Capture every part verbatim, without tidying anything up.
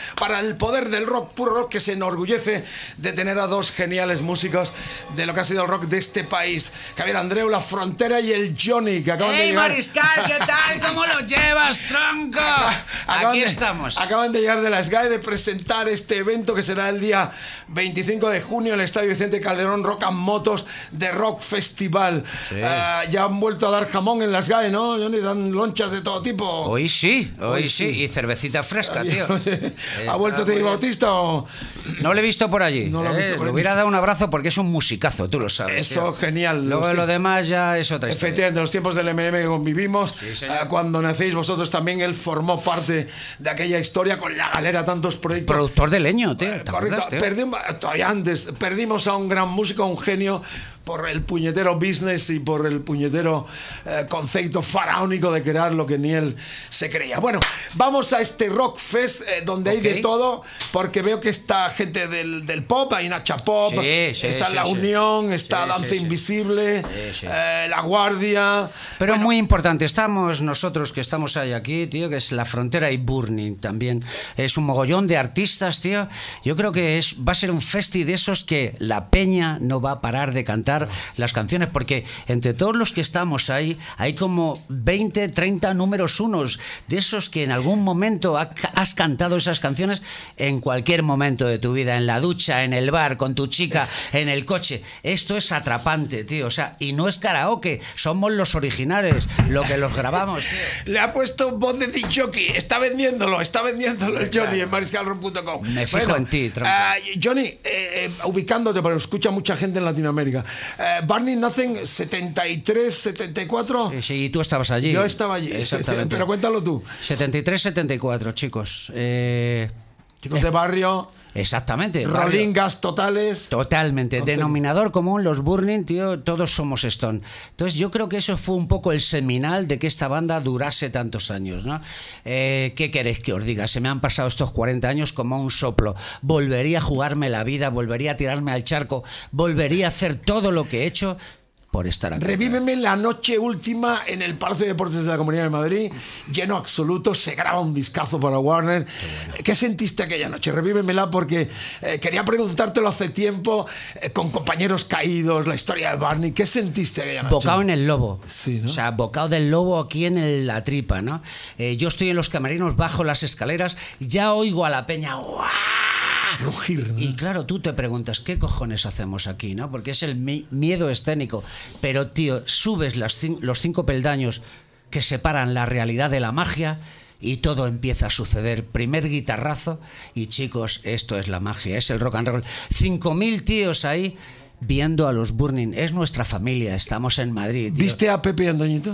para el poder del rock, puro rock, que se enorgullece de tener a dos geniales músicos de lo que ha sido el rock de este país. Javier Andreu, La Frontera, y el Johnny, que acaban ¡Hey, de llegar. Mariscal! ¿Qué tal? ¿Cómo lo llevas, tronco? Acaban Aquí de, estamos. Acaban de llegar de la S G A E de presentar este evento que será el día veinticinco de junio en el Estadio Vicente Calderón, Rock and Motos de Rock Festival. Sí. Uh, ya han vuelto a dar jamón en la S G A E, ¿no, Johnny? Dan lonchas de todo tipo. Hoy sí, hoy, Hoy sí. sí. Y cervecita fresca, tío. ¿Ha vuelto Teddy Bautista o...? No lo he visto por allí. No lo he visto eh, por le allí. hubiera dado un abrazo porque es un musicazo, tú lo sabes. Eso, tío. genial. Luego de Hostia. lo demás ya es otra historia. Efectivamente, los tiempos del M M que convivimos, Sí, señor. eh, cuando nacéis vosotros también, él formó parte de aquella historia con la galera, tantos proyectos. Productor de leño, tío. Eh, ¿Te correcto, acuerdas, tío? perdimos, todavía antes, perdimos a un gran músico, a un genio, por el puñetero business y por el puñetero eh, concepto faraónico de crear lo que ni él se creía. Bueno, vamos a este Rock Fest eh, donde Ok. hay de todo, porque veo que está gente del, del pop, hay Nacha Pop, Sí, sí, está sí, La sí. Unión, está Sí, Danza sí, sí. Invisible, Sí, sí. eh, La Guardia. Pero muy importante, estamos nosotros que estamos ahí aquí, tío, que es La Frontera y Burning también. Es un mogollón de artistas, tío. Yo creo que es, va a ser un festi de esos que la peña no va a parar de cantar las canciones, porque entre todos los que estamos ahí, hay como veinte, treinta números unos, de esos que en algún momento ha- has cantado esas canciones en cualquier momento de tu vida, en la ducha, en el bar, con tu chica, en el coche. Esto es atrapante, tío. O sea, y no es karaoke, somos los originales, lo que los grabamos, tío. Le ha puesto voz de disc-jockey, está vendiéndolo, está vendiéndolo el Johnny Claro. en mariscal rock punto com. Me fijo en ti, tronco. eh, Johnny, eh, eh, ubicándote, porque lo escucha mucha gente en Latinoamérica. Eh, Barney Nothing, setenta y tres, setenta y cuatro. Sí, sí, y tú estabas allí. Yo estaba allí. Exactamente. Pero cuéntalo tú. setenta y tres, setenta y cuatro, chicos. Eh, Chicos de barrio, exactamente. barrio. rolingas totales. Totalmente. Entonces- Denominador común, los Burning, tío, todos somos Stone. Entonces yo creo que eso fue un poco el seminal de que esta banda durase tantos años, ¿no? Eh, ¿Qué queréis que os diga? Se me han pasado estos cuarenta años como un soplo. Volvería a jugarme la vida, volvería a tirarme al charco, volvería a hacer todo lo que he hecho por estar aquí. Revíveme la noche última en el Palacio de Deportes de la Comunidad de Madrid, lleno absoluto, se graba un discazo para Warner. ¿Qué sentiste aquella noche? Revívemela, porque eh, quería preguntártelo hace tiempo, eh, con compañeros caídos, la historia de Barney. ¿Qué sentiste aquella noche? Bocado en el lobo. Sí, ¿no? O sea, bocado del lobo aquí en el- la tripa, ¿no? Eh, yo estoy en los camerinos, bajo las escaleras, ya oigo a la peña. ¡Guau! Rugir, ¿no? Y claro, tú te preguntas, ¿qué cojones hacemos aquí, no? Porque es el mi- miedo escénico. Pero, tío, subes las cin- los cinco peldaños que separan la realidad de la magia y todo empieza a suceder. Primer guitarrazo y, chicos, esto es la magia, es el rock and roll. Cinco mil tíos ahí viendo a los Burning. Es nuestra familia, estamos en Madrid, tío. ¿Viste a Pepe y Antoñito?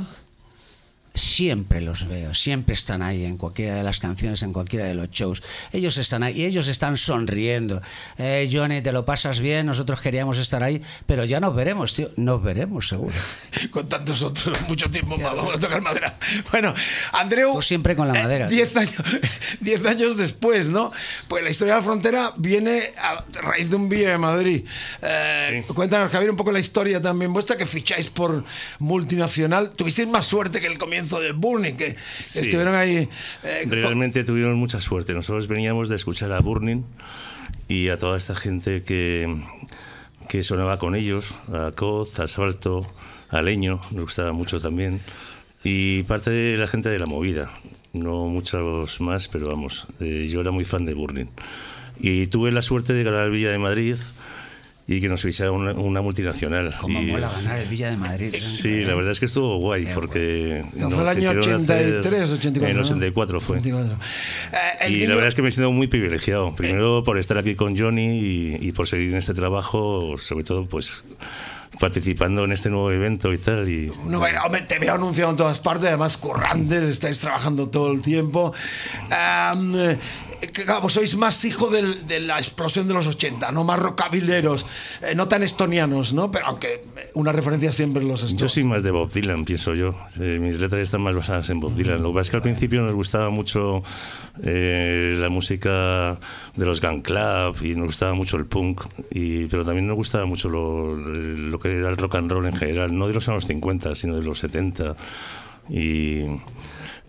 Siempre los veo, siempre están ahí en cualquiera de las canciones, en cualquiera de los shows. Ellos están ahí y ellos están sonriendo. Eh, Johnny, te lo pasas bien, nosotros queríamos estar ahí, pero ya nos veremos, tío. Nos veremos, seguro. Con tantos otros, mucho tiempo más. Vamos a tocar madera. Bueno, Andreu. Tú siempre con la madera, eh, diez, años, diez años después, ¿no? Pues la historia de la frontera viene a raíz de un vídeo de Madrid. Eh, Sí. Cuéntanos, Javier, un poco la historia también vuestra, que ficháis por multinacional. Tuvisteis más suerte que el comienzo de Burning, que Sí. estuvieron ahí. eh, Realmente tuvimos mucha suerte. Nosotros veníamos de escuchar a Burning y a toda esta gente que, que sonaba con ellos, a Coz, a Asfalto, a Leño, nos gustaba mucho también, y parte de la gente de la movida, no muchos más, pero vamos, eh, yo era muy fan de Burning. Y tuve la suerte de ganar el Villa de Madrid y que nos fichara una, una multinacional. Cómo y, mola ganar el Villa de Madrid. Sí, la verdad es que estuvo guay, Qué porque... Que fue nos el año hicieron ochenta y tres, hacer- ochenta y cuatro. En ¿no? ochenta y cuatro fue. ochenta y cuatro. Eh, el Y vídeo- la verdad es que me siento muy privilegiado. Primero por estar aquí con Johnny y, y por seguir en este trabajo, sobre todo pues participando en este nuevo evento y tal. Y, No, hombre, te veo anunciado en todas partes, además currantes, estáis trabajando todo el tiempo. Um, eh, claro, sois más hijo del- de la explosión de los ochenta, no más rockabileros, eh, no tan estonianos, ¿no? Pero aunque una referencia siempre en los Stones. yo soy más de Bob Dylan, pienso yo. Eh, mis letras están más basadas en Bob Dylan. Lo que pasa es que al principio nos gustaba mucho eh, la música de los Gun Club y nos gustaba mucho el punk, y, pero también nos gustaba mucho lo, lo que era el rock and roll en general, no de los años cincuenta, sino de los setenta. Y...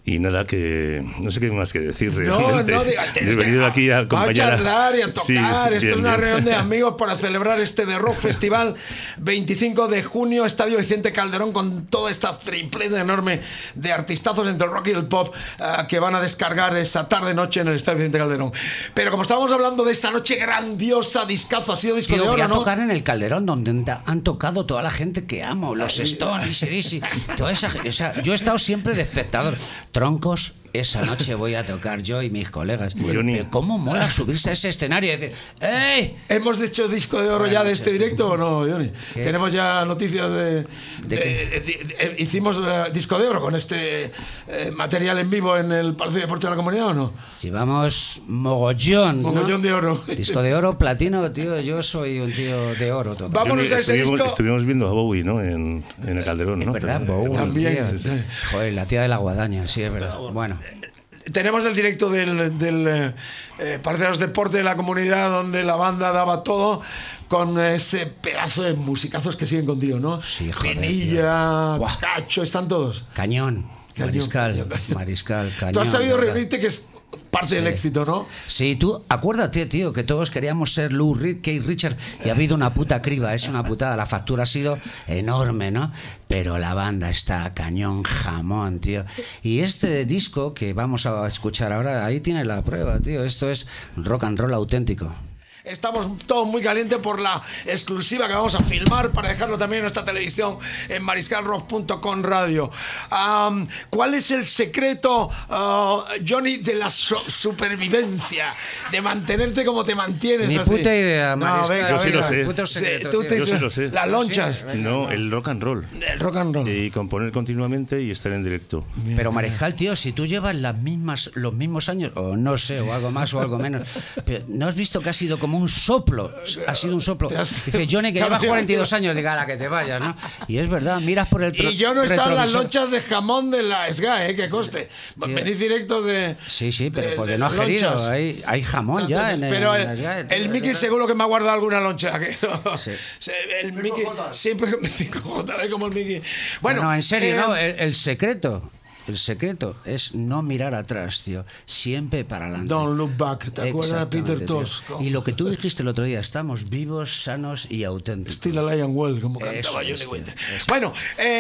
Y nada, que no sé qué más que decir No, realmente. no, diga, He venido aquí a acompañar a charlar y a tocar. Sí, Esto bien, es una bien. reunión de amigos para celebrar este The Rock Festival veinticinco de junio, Estadio Vicente Calderón, con toda esta tripleta enorme de artistazos entre el rock y el pop uh, que van a descargar esa tarde-noche en el Estadio Vicente Calderón. Pero como estábamos hablando de esa noche grandiosa, discazo, ha sido disco Tío, de voy oro, a ¿no? tocar en el Calderón, donde han tocado toda la gente que amo, los Stones, A C D C, toda esa gente. O sea, yo he estado siempre de espectador. Troncos, esa noche voy a tocar yo y mis colegas. Johnny. Pero ¿cómo mola subirse a ese escenario y decir, ¡ey! ¿Hemos hecho disco de oro Buenas ya de noches, este directo tío. o no, Johnny? ¿Qué? Tenemos ya noticias de... ¿De de- de- de- hicimos eh, disco de oro con este eh, material en vivo en el Palacio de Deportes de la Comunidad, ¿o no? Llevamos mogollón, ¿no? Mogollón de oro. Disco de oro, platino, tío. Yo soy un tío de oro total. Vámonos Johnny, a ese estuvimos, disco. estuvimos viendo a Bowie, ¿no? En, en el Calderón, ¿no? Es verdad, Bowie, También, tío. sí, sí. Joder, la tía de la guadaña, sí, es verdad. Bueno. Tenemos el directo del, del eh, eh, Palacio de los Deportes de la Comunidad, donde la banda daba todo, con ese pedazo de musicazos que siguen contigo, ¿no? Sí, joder, Pinilla, tío. Buah. Cacho, están todos. Cañón. Cañón, Mariscal, cañón, cañón. Mariscal, cañón. Tú has sabido de verdad. reunirte, que es parte del éxito, ¿no? Sí, tú acuérdate, tío, que todos queríamos ser Lou Reed, Keith Richards, y ha habido una puta criba, es una putada, la factura ha sido enorme, ¿no? Pero la banda está cañón jamón, tío. Y este disco que vamos a escuchar ahora, ahí tiene la prueba, tío, esto es rock and roll auténtico. Estamos todos muy calientes por la exclusiva que vamos a filmar para dejarlo también en nuestra televisión en mariscal rock punto com radio. Um, ¿Cuál es el secreto, uh, Johnny, de la so- supervivencia? De mantenerte como te mantienes. Ni así. puta idea, No, Mariscal. venga, Yo sí lo venga. sé. Puto Sí, secreto, tú tío. te- Yo sí lo sé. Las lonchas. No, el rock and roll. El rock and roll. Y componer continuamente y estar en directo. Pero Mariscal, tío, si tú llevas las mismas, los mismos años, o no sé, o algo más o algo menos, pero ¿no has visto que ha sido como un soplo? Ha sido un soplo. Te has- Dice Johnny que te lleva has- cuarenta y dos años, diga, a la que te vayas, ¿no? Y es verdad, miras por el Y yo no estaba en las retrovisor. lonchas de jamón de la S G A, ¿eh? Que coste. Venís directos de... Sí, sí, pero de- porque de no has lonchas. querido. Hay, hay jamón ya en el. Pero en el, las- el Mickey seguro que me ha guardado alguna loncha. Que no. Sí. Se- El Mickey siempre cinco J, ¿eh? Como el Mickey. Bueno, no, en serio, eh, no. El, el secreto. El secreto es no mirar atrás, tío. Siempre para adelante. Don't look back. ¿Te acuerdas de Peter Exactamente, tío. Tosh? Y lo que tú dijiste el otro día, estamos vivos, sanos y auténticos. Still alive and well, como Eso cantaba es, Johnny tío, Winter. eso. Bueno,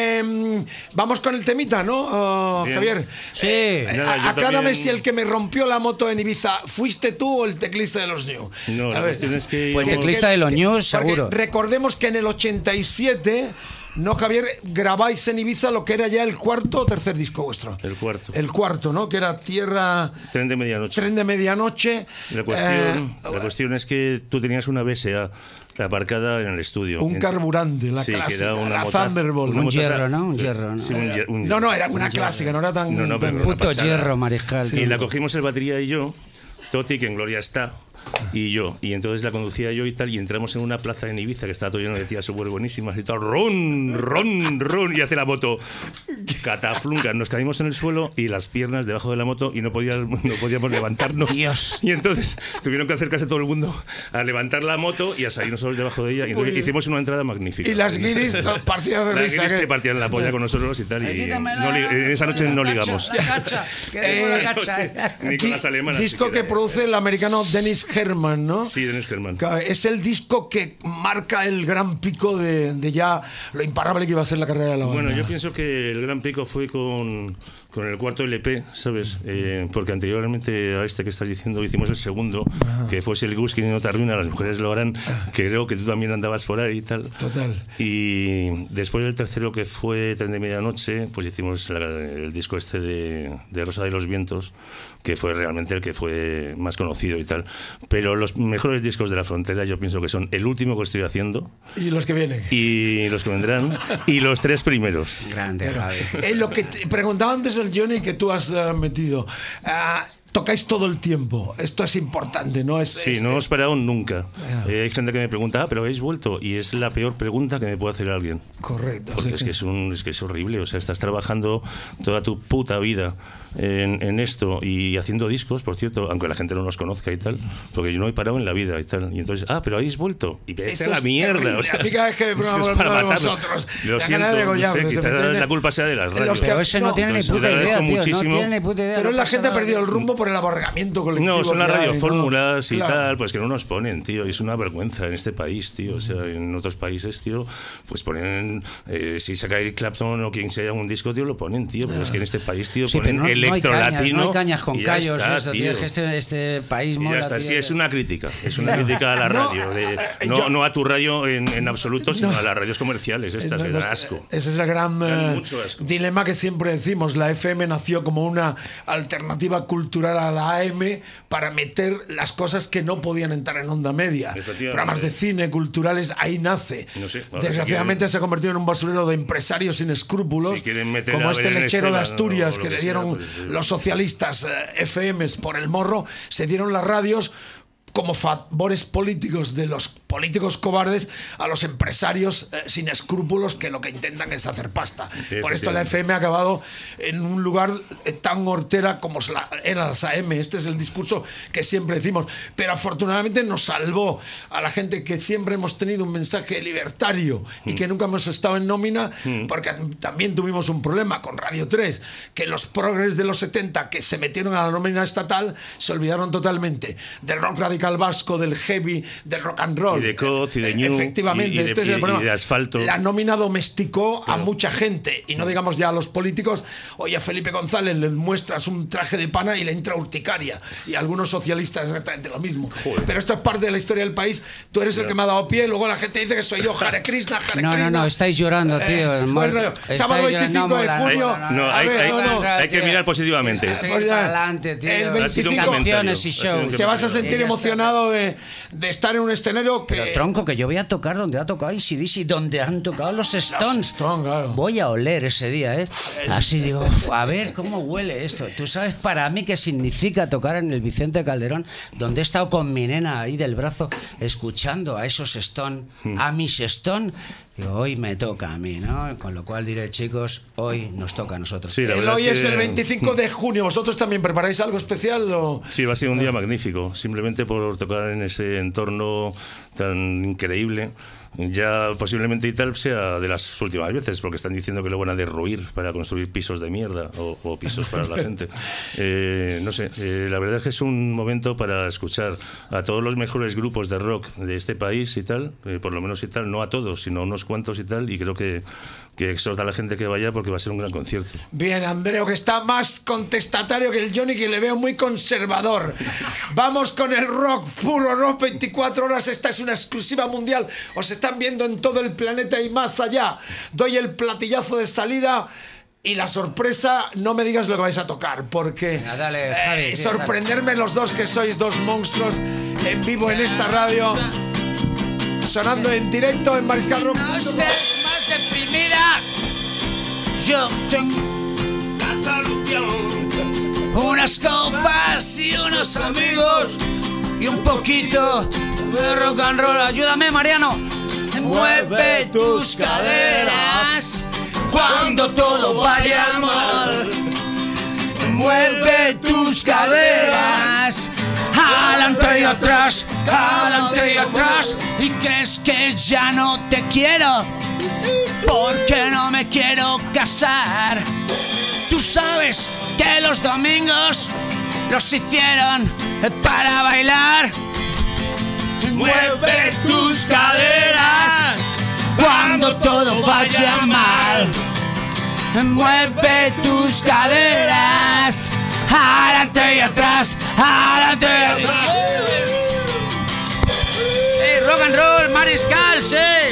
eh, vamos con el temita, ¿no, uh, Bien. Javier? Sí. Eh, Nada, yo aclárame también- si el que me rompió la moto en Ibiza, ¿fuiste tú o el teclista de los New? No, A la ver. cuestión es que Fue el íbamos- teclista de los News, Porque seguro. recordemos que en el ochenta y siete, ¿no, Javier? Grabáis en Ibiza lo que era ya el cuarto o tercer disco vuestro. El cuarto. El cuarto, ¿no? Que era Tierra... Tren de medianoche. Tren de Medianoche. La cuestión, Eh, la cuestión es que tú tenías una B S A aparcada en el estudio. un Ent- carburante, la sí, que clásica, era una la motaza- Thunderbolt. una Un motaza- hierro, ¿no? Un hierro, ¿no? Sí, un hier- un- No, no, era una clásica, no era tan... No, no, pero tan- una Puto pasada. hierro, Mariscal. Y tío. la cogimos el batería y yo, Toti, que en Gloria está, y yo. Y entonces la conducía yo y tal, y entramos en una plaza en Ibiza que estaba todo lleno de tías súper buenísimas y tal, ron, ron, ron, y hace la moto cataflunca. Nos caímos en el suelo y las piernas debajo de la moto y no, podía, no podíamos levantarnos. Dios. Y entonces tuvieron que acercarse todo el mundo a levantar la moto y a salir nosotros debajo de ella. Y entonces Muy bien. hicimos una entrada magnífica. Y las guiris to- partidas de Las risa. guiris que- se partían la polla con nosotros y tal. Y Quítamela, no li- en esa noche no la cacha, ligamos. La cacha, que tengo Eh, la cacha. Sí, ni con las alemanas. Disco que siquiera. produce el americano Dennis Herman, ¿no? Sí, Dennis Herman. Es el disco que marca el gran pico de, de ya lo imparable que iba a ser la carrera de la banda. Bueno, yo pienso que el gran pico fue con, con el cuarto L P, ¿sabes? Eh, porque anteriormente a este que estás diciendo hicimos el segundo, que fue el Gus que no te arruina, las mujeres lo harán, que creo que tú también andabas por ahí y tal. Total. Y después del tercero, que fue Tren de Medianoche, pues hicimos la- el disco este de, de Rosa de los Vientos, que fue realmente el que fue más conocido y tal. Pero los mejores discos de la frontera yo pienso que son el último que estoy haciendo Y los que vienen. y los que vendrán y los tres primeros. Grande, Javi. Eh, lo que te preguntaba antes el Johnny que tú has eh, metido. Ah, tocáis todo el tiempo. Esto es importante, ¿no? Es, Sí, es- no es- hemos parado nunca. Ya. Eh, hay gente que me pregunta, ah, pero habéis vuelto. Y es la peor pregunta que me puede hacer alguien. Correcto. Porque sí. es que es, un, es que es horrible. O sea, estás trabajando toda tu puta vida en, en esto y haciendo discos, por cierto, aunque la gente no nos conozca y tal, porque yo no he parado en la vida y tal. Y entonces, ah, pero habéis vuelto. Y vete a la mierda. O sea, a mí cada vez que me prueban es por para de matarlo. vosotros, Lo la siento, gana de no sé, quizás la culpa sea de las radios. Pero ese no, no, tiene ni entonces, puta te idea, agradezco tío. muchísimo. No tiene ni puta idea. Pero no la pasa gente ha nada. perdido el rumbo por el aborregamiento colectivo. No, son las que hay, radiofórmulas ¿no? y Claro. tal, pues que no nos ponen, tío. Es una vergüenza en este país, tío. O sea, en otros países, tío, pues ponen, eh, si saca Eric Clapton o quien sea un disco, tío, lo ponen, tío. Pero es que en este país, tío, Sí, ponen pero no, no hay electro cañas, latino. no hay cañas con y ya callos, está, esto, tío. Es que este, este país Y mola, ya está, tío. sí, es una crítica, es una crítica a la No, radio, de- eh, no, yo- no a tu radio en, en absoluto, sino a las radios comerciales, estas, que dan asco. Ese es el gran Dan eh, mucho asco. dilema que siempre decimos. La F M nació como una alternativa cultural a la A M para meter las cosas que no podían entrar en onda media. Efectivamente. Programas de cine, culturales, ahí nace. No sé, ahora Desgraciadamente si quieren- se ha convertido en un basurero de empresarios sin escrúpulos, Si quieren meter como a este Belén lechero de Esteban Asturias o lo que que le sea, dieron pues, eh. los socialistas eh, F Ms por el morro, se dieron las radios como favores políticos de los políticos cobardes a los empresarios eh, sin escrúpulos que lo que intentan es hacer pasta. Por esto la F M ha acabado en un lugar eh, tan hortera como se la- eran las A M. Este es el discurso que siempre decimos. Pero afortunadamente nos salvó a la gente que siempre hemos tenido un mensaje libertario y que nunca hemos estado en nómina, porque también tuvimos un problema con Radio tres, que los progres de los setenta que se metieron a la nómina estatal se olvidaron totalmente del rock radical vasco, del heavy, del rock and roll. Y de Coz y de Ñu, Efectivamente, y- y de- este es el y- y problema. de Asfalto. La nómina domesticó a mucha gente, y no digamos ya a los políticos. Oye, a Felipe González le muestras un traje de pana y le entra urticaria, y a algunos socialistas exactamente lo mismo. Joder. Pero esto es parte de la historia del país. Tú eres el que me ha dado pie, luego la gente dice que soy yo, Hare Krishna, Hare No, no, Krishna. no, estáis llorando, tío. Eh, Mol- buen rollo. estáis Sábado llorando, veinticinco de mola, junio. mola, No, A hay, ver, hay- no, no. hay que mirar positivamente. Sí, Pues ya, para adelante, tío. el Ha sido un veinticinco comentario. Canciones y Ha sido un shows. Te vas a comentario. sentir Ya está. emocionado de, de estar en un escenario que... Pero tronco, que yo voy a tocar donde ha tocado A C D C, donde han tocado los Stones. Stones, claro. Voy a oler ese día, ¿eh? Así digo, a ver cómo huele esto. Tú sabes para mí qué significa tocar en el Vicente Calderón, donde he estado con mi nena ahí del brazo, escuchando a esos Stones, a mis Stones. Digo, hoy me toca a mí, ¿no? Con lo cual diré, chicos, hoy nos toca a nosotros. Sí, la El verdad hoy es es que- el veinticinco de junio. ¿Vosotros también preparáis algo especial? O... Sí, va a ser un día magnífico, simplemente por tocar en ese entorno tan increíble. Ya posiblemente y tal sea de las últimas veces, porque están diciendo que lo van a derruir para construir pisos de mierda o, o pisos para la gente. Eh, no sé, eh, la verdad es que es un momento para escuchar a todos los mejores grupos de rock de este país y tal, eh, por lo menos y tal, no a todos, sino a unos cuantos y tal, y creo que, que exhorta a la gente que vaya porque va a ser un gran concierto. Bien, Andreu, que está más contestatario que el Johnny, que le veo muy conservador. Vamos con el rock, puro rock, veinticuatro horas. Esta es una exclusiva mundial. Os están viendo en todo el planeta y más allá. Doy el platillazo de salida. Y la sorpresa, no me digas lo que vais a tocar, porque Venga, dale, Javi, eh, sí, sorprenderme los dos, que sois dos monstruos en vivo en esta radio, sonando en directo en Mariscal Rock. No estés más deprimida. Yo tengo La solución. unas copas y unos amigos y un poquito de rock and roll. Ayúdame, Mariano. Mueve tus caderas cuando todo vaya mal. Mueve tus caderas adelante y atrás, adelante y atrás. Y crees que ya no te quiero porque no me quiero casar. Tú sabes que los domingos los hicieron para bailar. Mueve tus caderas cuando todo vaya mal. Mueve tus caderas adelante y atrás, adelante y atrás. Hey, rock and roll, Mariscal, sí.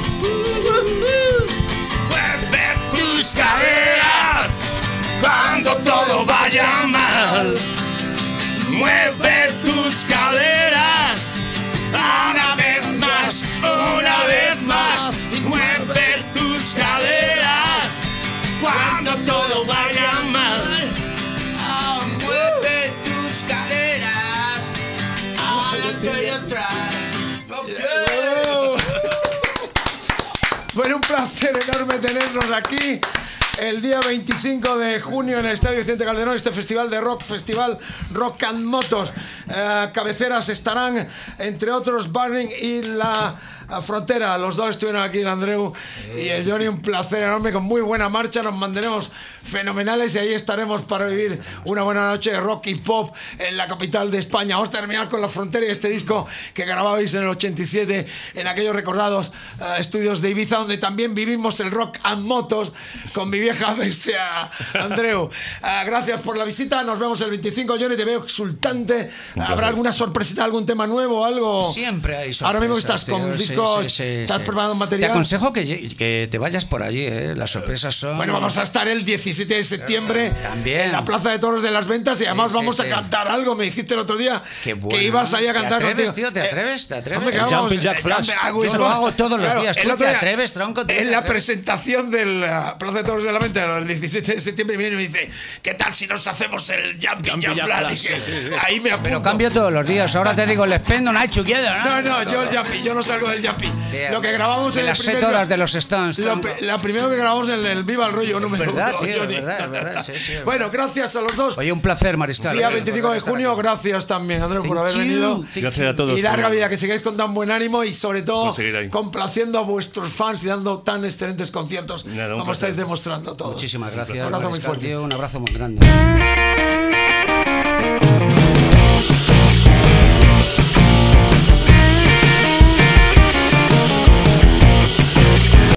Mueve tus caderas cuando todo vaya mal. Mueve tus caderas una vez más, una vez más. Mueve tus caderas cuando todo vaya mal. Ah, mueve tus caderas adelante y atrás. Bueno, un placer enorme tenernos aquí. el día veinticinco de junio en el Estadio Vicente Calderón, este festival de rock, festival Rock and Motos. Eh, cabeceras estarán, entre otros, Burning y La Frontera. Los dos estuvieron aquí, el Andreu y el Johnny. Un placer enorme, con muy buena marcha. Nos mantenemos fenomenales y ahí estaremos para vivir una buena noche de rock y pop en la capital de España. Vamos a terminar con La Frontera y este disco que grababais en el ochenta y siete en aquellos recordados uh, estudios de Ibiza, donde también vivimos el rock and motos con mi vieja bestia, Andreu. Uh, gracias por la visita. Nos vemos el veinticinco. Johnny, te veo exultante. ¿Habrá alguna sorpresita, algún tema nuevo, algo? Siempre hay sorpresas. Ahora mismo estás con un disco, sí, sí, sí, estás sí. preparando material. Te aconsejo que, que te vayas por allí, ¿eh? Las sorpresas son... Bueno, vamos a estar el diecisiete de septiembre también en la Plaza de Toros de las Ventas y además sí, vamos sí, a sí. cantar algo. Me dijiste el otro día Qué bueno, que ibas ahí a ¿no? cantar ¿Te atreves, contigo. tío? ¿Te atreves? ¿Te atreves? Hombre, El vamos, Jumping Jack eh, Flash. Jumping- Yo lo hago todos los Claro, días. el ¿Tú otro te día, atreves, tronco? ¿Tú te En la atreves? presentación de la Plaza de Toros de la Venta el diecisiete de septiembre viene y me dice, ¿qué tal si nos hacemos el Jumping Jumping Jack Jack Flash? Flash, Dije, sí, sí. ahí me apunto. Pero cambio todos los días. Ahora te digo, les pendo una together, No, ¿no? no, yo el Jumping, yo no salgo del Jumping. Tío, Lo que grabamos me en el las sé primer... todas de los Stones, Lo, tronco. la primero que grabamos en el Viva el Rollo número verdad, uno, tío, es Johnny. verdad, es verdad, sí, sí, es Bueno, verdad. gracias a los dos. Oye, un placer, Mariscal. Día eh, veinticinco de por estar junio, aquí. gracias también, Andreu, por Thank haber you. venido. Thank Gracias a todos. Y larga por- vida, que sigáis con tan buen ánimo y sobre todo Por seguir ahí. complaciendo a vuestros fans y dando tan excelentes conciertos Nada, un como placer. estáis demostrando todos. Muchísimas gracias. Un abrazo muy Mariscal, fuerte. tío, un abrazo muy grande.